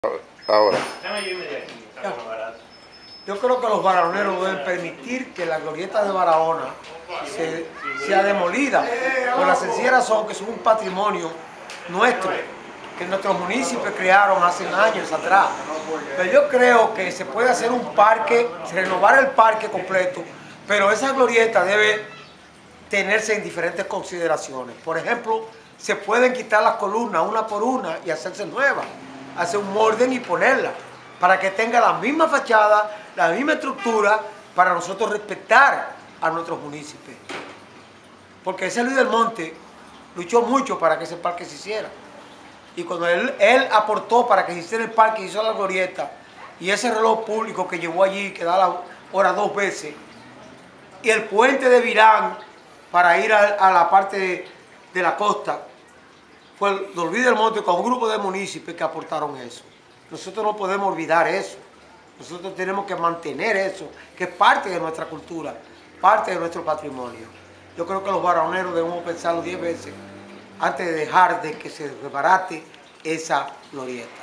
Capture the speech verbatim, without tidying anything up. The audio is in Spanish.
Ahora. Yo creo que los barahoneros deben permitir que la glorieta de Barahona se, sea demolida, por la sencilla razón que es un patrimonio nuestro, que nuestros municipios crearon hace años atrás. Pero yo creo que se puede hacer un parque, renovar el parque completo, pero esa glorieta debe tenerse en diferentes consideraciones. Por ejemplo, se pueden quitar las columnas una por una y hacerse nuevas, hacer un orden y ponerla, para que tenga la misma fachada, la misma estructura, para nosotros respetar a nuestros municipios. Porque ese Luis del Monte luchó mucho para que ese parque se hiciera. Y cuando él, él aportó para que se hiciera el parque, hizo la glorieta, y ese reloj público que llevó allí, que da la hora dos veces, y el puente de Virán para ir a, a la parte de, de la costa, fue el Luis del Monte con un grupo de municipios que aportaron eso. Nosotros no podemos olvidar eso. Nosotros tenemos que mantener eso, que es parte de nuestra cultura, parte de nuestro patrimonio. Yo creo que los barahoneros debemos pensarlo diez veces antes de dejar de que se desbarate esa glorieta.